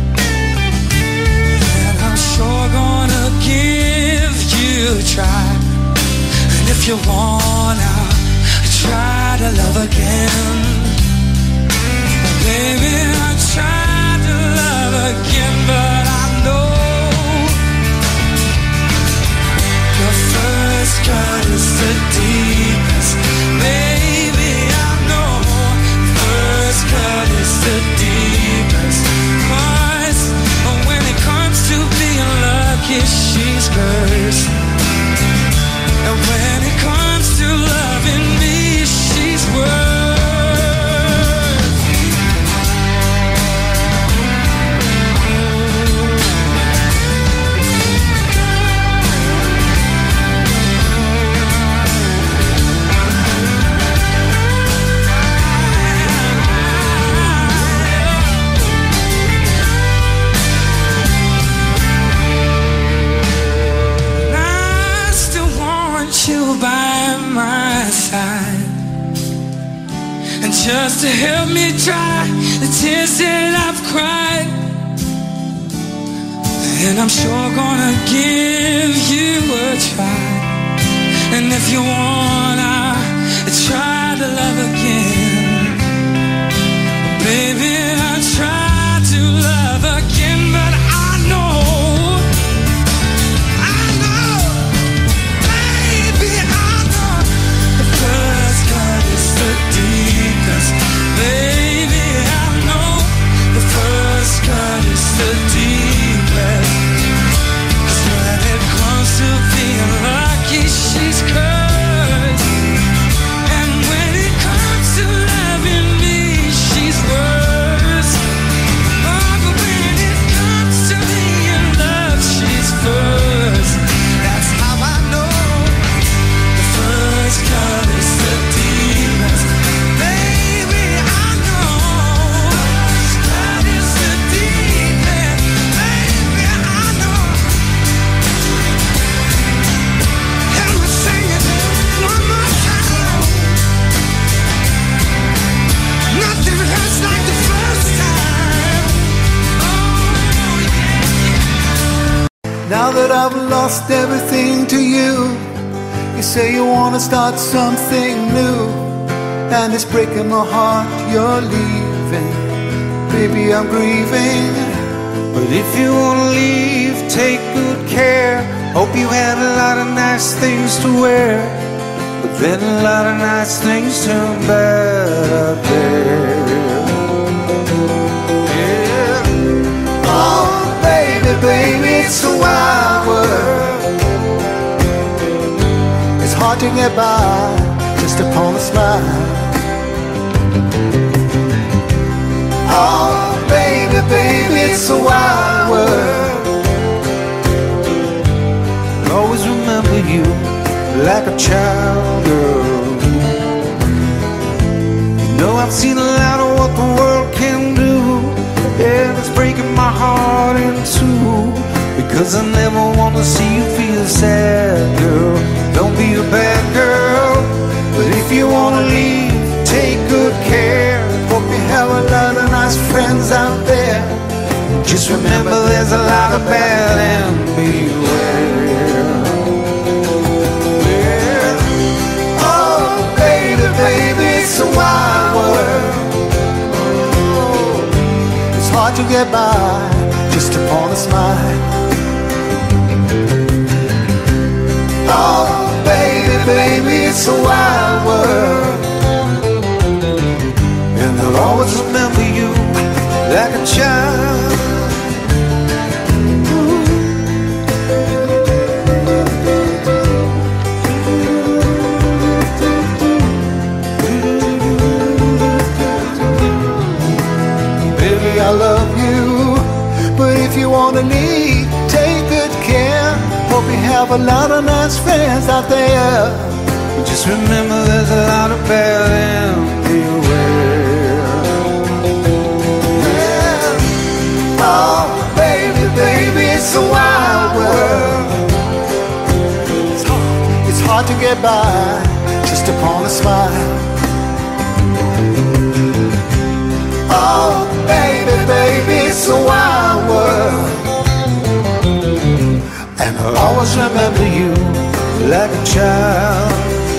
And I'm sure gonna give you a try. And if you wanna try to love again, baby, I'll try to love again. enough to help me dry the tears that I've cried. And I'm sure gonna give you a try. And if you wanna try to love again, baby, I try to love again. But I know, I know, baby, I know the first cut is the deepest. Baby, I know the first cut is the deepest. 'Cause when it comes to being lucky, she's cursed. And when it comes to loving me, she's worse. Oh, but when it comes to being loved, she's first. That's how I know the first cut is the deepest. Baby, I know that is the deepest. Baby, I know. And we'll sing it one more time. Nothing hurts like the first time. Oh, yeah. Now that I've lost everything to you, you say you wanna start something new, and it's breaking my heart you're leaving. Baby, I'm grieving. But if you wanna leave, take good care. Hope you had a lot of nice things to wear, but then a lot of nice things turn bad out there. Yeah. Oh, baby, baby, it's a wild world. It's hard to get by just upon a smile. Oh, baby, baby, it's a wild world. I'll always remember you like a child, girl. You know I've seen a lot of what the world can do, and it's breaking my heart in two, because I never want to see you feel sad, girl. Don't be a bad girl. But if you want to leave, take good care. Hope you have a lot of nice friends out there. Just remember there's a lot of bad and beware. Oh, baby, baby, it's a wild world. It's hard to get by just upon a smile. Oh, baby, baby, it's a wild world. And I'll always remember you like a child. Baby, I love you, but if you wanna leave, take good care. Hope you have a lot of nice friends out there. Just remember there's a lot of bad and beware. Yeah. Oh, baby, baby, it's a wild world. It's hard, it's hard to get by just upon a smile. Oh, baby, baby, it's a wild world. And I'll always remember you like a child.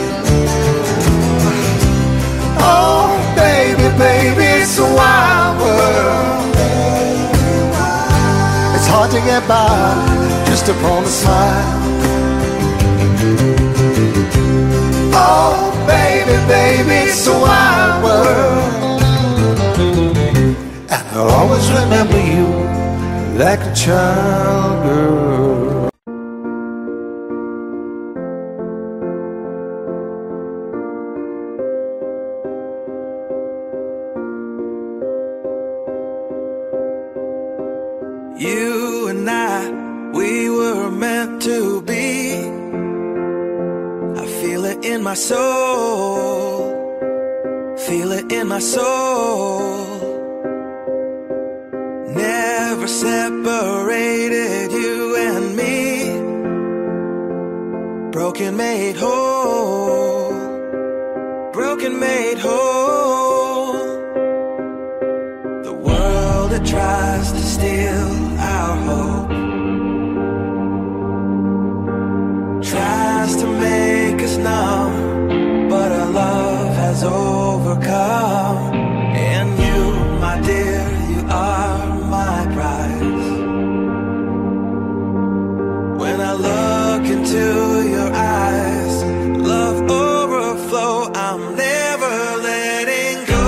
Oh, baby, baby, it's a wild world. It's hard to get by just upon a smile. Oh, baby, baby, it's a wild world. And I'll always remember you like a child, girl. You and I, we were meant to be. I feel it in my soul, feel it in my soul. Never separated, you and me. Broken made whole, broken made whole. that tries to steal our hope, tries to make us numb, but our love has overcome. And you, my dear, you are my prize. When I look into your eyes, love overflow, I'm never letting go.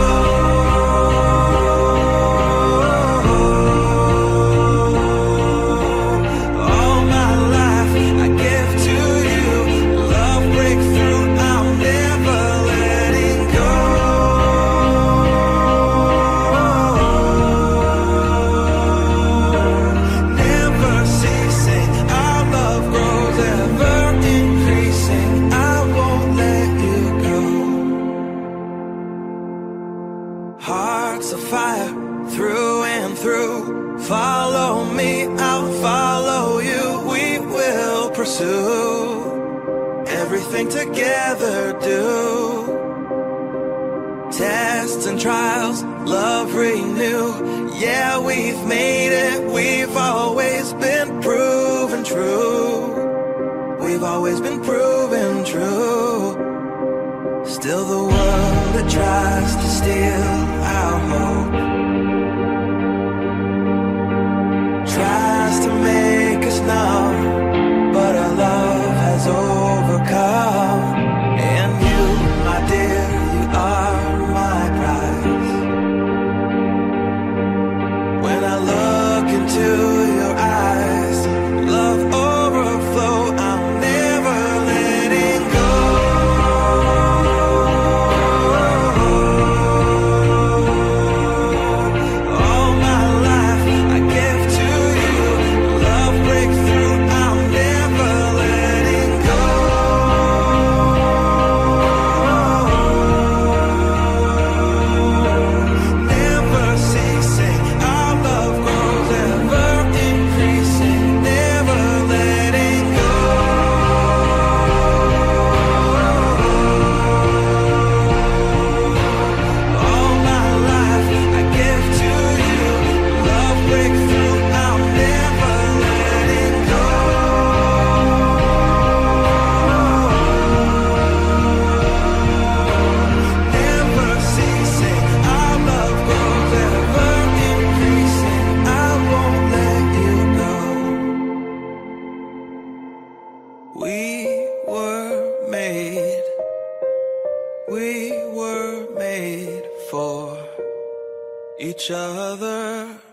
All my life I give to you, love breakthrough, I'm never letting go. Never ceasing, our love grows, ever increasing, I won't let you go. Hearts of fire, through and through, follow me, I'll follow you, we will pursue everything together, do tests and trials, love renew. Yeah, we've made it, we've always been proven true. We've always been proven true. Still the world that tries to steal our hope, tries to make us numb, but our love has overcome. And you, my dear, you are my prize. When I look into your eyes, love overflow, I'm never letting go. All my life I give to you, love breakthrough, I'm never letting go. Never ceasing, our love grows, ever increasing, never letting go. All my life I give to you, love breakthrough, I'm never letting go. Never ceasing, our love grows, ever increasing, I won't let you go. We were made, we were made for each other.